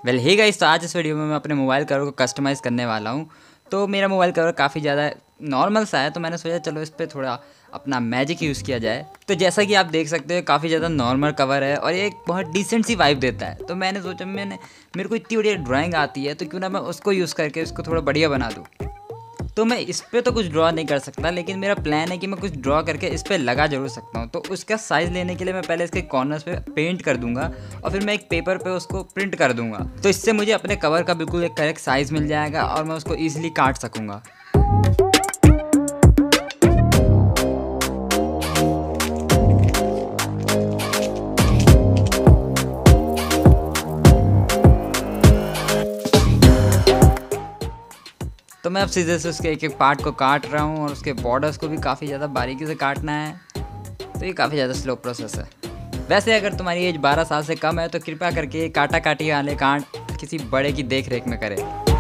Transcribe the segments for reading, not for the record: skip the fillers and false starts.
Well hey guys, तो आज इस वीडियो में मैं अपने मोबाइल कवर को कस्टमाइज़ करने वाला हूँ। तो मेरा मोबाइल कवर काफ़ी ज़्यादा नॉर्मल सा है, तो मैंने सोचा चलो इस पे थोड़ा अपना मैजिक यूज़ किया जाए। तो जैसा कि आप देख सकते हो काफ़ी ज़्यादा नॉर्मल कवर है और ये एक बहुत डिसेंट सी वाइब देता है। तो मैंने सोचा मेरे को इतनी बढ़िया ड्राइंग आती है, तो क्यों ना मैं उसको यूज़ करके उसको थोड़ा बढ़िया बना दूँ। तो मैं इस पे तो कुछ ड्रॉ नहीं कर सकता, लेकिन मेरा प्लान है कि मैं कुछ ड्रॉ करके इस पे लगा ज़रूर सकता हूँ। तो उसका साइज़ लेने के लिए मैं पहले इसके कॉर्नर्स पे पेंट कर दूंगा और फिर मैं एक पेपर पे उसको प्रिंट कर दूंगा। तो इससे मुझे अपने कवर का बिल्कुल एक करेक्ट साइज़ मिल जाएगा और मैं उसको ईजिली काट सकूँगा। तो मैं अब सीधे से उसके एक एक पार्ट को काट रहा हूँ और उसके बॉर्डर्स को भी काफ़ी ज़्यादा बारीकी से काटना है। तो ये काफ़ी ज़्यादा स्लो प्रोसेस है। वैसे अगर तुम्हारी एज 12 साल से कम है तो कृपया करके ये काटा काटी वाले कांड किसी बड़े की देख रेख में करें।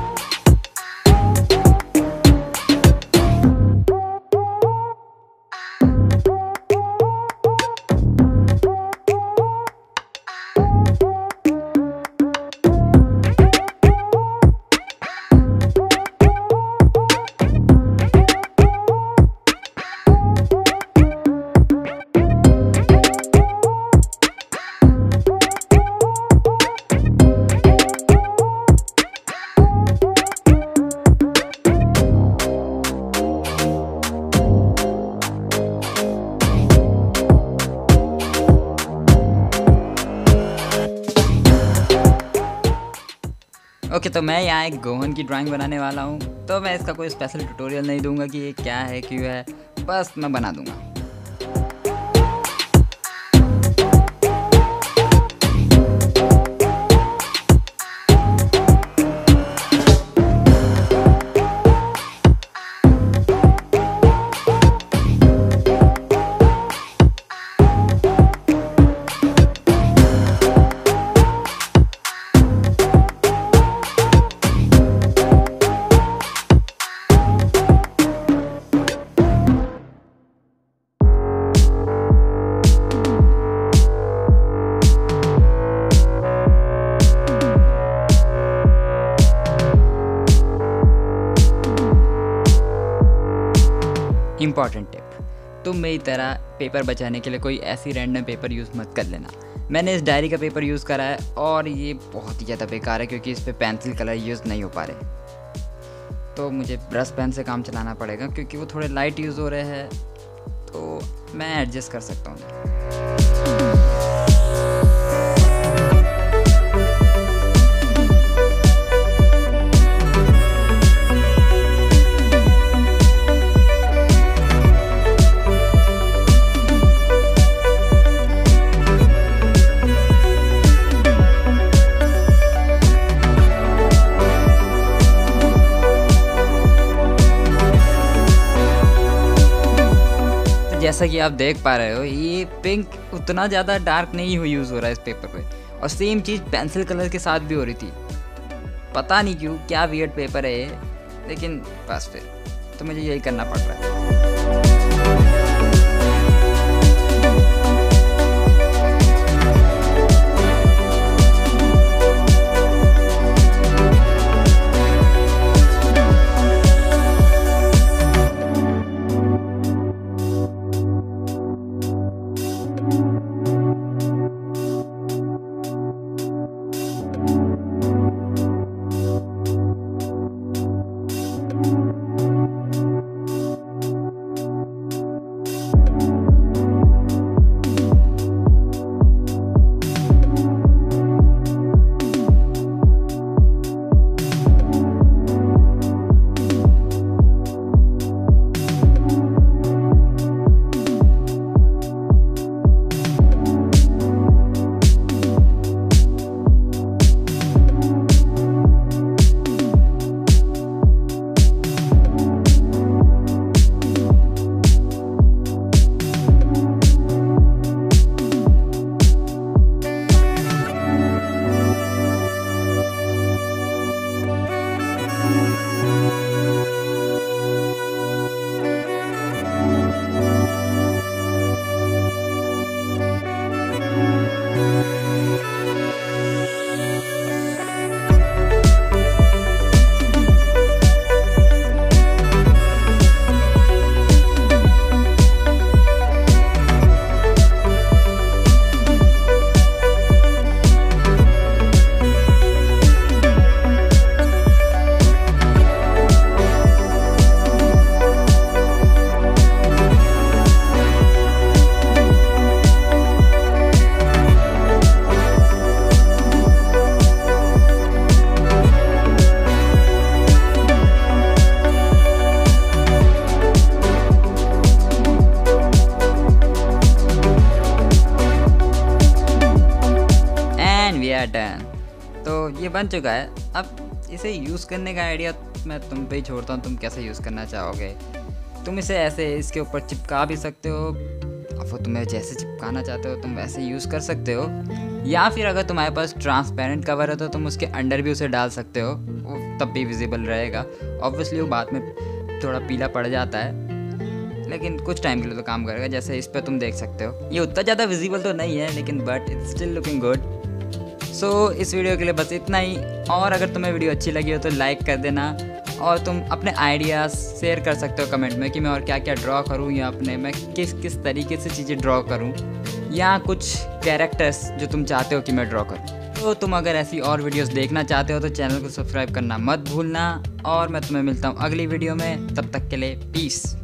ओके, तो मैं यहाँ एक गोहन की ड्राइंग बनाने वाला हूँ। तो मैं इसका कोई स्पेशल ट्यूटोरियल नहीं दूंगा कि ये क्या है क्यों है, बस मैं बना दूंगा। इम्पॉर्टेंट टिप, तुम मेरी तरह पेपर बचाने के लिए कोई ऐसी रैंडम पेपर यूज़ मत कर लेना। मैंने इस डायरी का पेपर यूज़ करा है और ये बहुत ही ज़्यादा बेकार है क्योंकि इस पर पेंसिल कलर यूज़ नहीं हो पा रहे। तो मुझे ब्रश पेन से काम चलाना पड़ेगा क्योंकि वो थोड़े लाइट यूज़ हो रहे हैं, तो मैं एडजस्ट कर सकता हूँ। जैसा कि आप देख पा रहे हो, ये पिंक उतना ज़्यादा डार्क नहीं यूज़ हो रहा है इस पेपर पे, और सेम चीज़ पेंसिल कलर के साथ भी हो रही थी। पता नहीं क्यों, क्या वियर्ड पेपर है ये, लेकिन बस फिर तो मुझे यही करना पड़ रहा है। तो ये बन चुका है। अब इसे यूज़ करने का आइडिया मैं तुम पे ही छोड़ता हूँ, तुम कैसे यूज़ करना चाहोगे। तुम इसे ऐसे इसके ऊपर चिपका भी सकते हो, अब तुम्हें जैसे चिपकाना चाहते हो तुम वैसे यूज़ कर सकते हो, या फिर अगर तुम्हारे पास ट्रांसपेरेंट कवर है तो तुम उसके अंडर भी उसे डाल सकते हो, वो तब भी विजिबल रहेगा। ऑब्वियसली वो बाद में थोड़ा पीला पड़ जाता है, लेकिन कुछ टाइम के लिए तो काम करेगा। जैसे इस पर तुम देख सकते हो, ये उतना ज़्यादा विजिबल तो नहीं है, लेकिन but it's still looking good. So इस वीडियो के लिए बस इतना ही। और अगर तुम्हें वीडियो अच्छी लगी हो तो लाइक कर देना, और तुम अपने आइडियाज़ शेयर कर सकते हो कमेंट में कि मैं और क्या क्या ड्रॉ करूँ, या अपने मैं किस किस तरीके से चीज़ें ड्रॉ करूँ, या कुछ कैरेक्टर्स जो तुम चाहते हो कि मैं ड्रॉ करूँ। तो तुम अगर ऐसी और वीडियोस देखना चाहते हो तो चैनल को सब्सक्राइब करना मत भूलना, और मैं तुम्हें मिलता हूँ अगली वीडियो में। तब तक के लिए पीस।